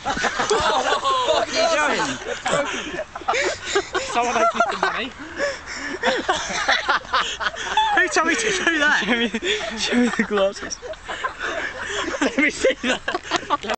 What are you doing? Someone owes me some money. Who told me to do that? Show me the glasses. Let me see that.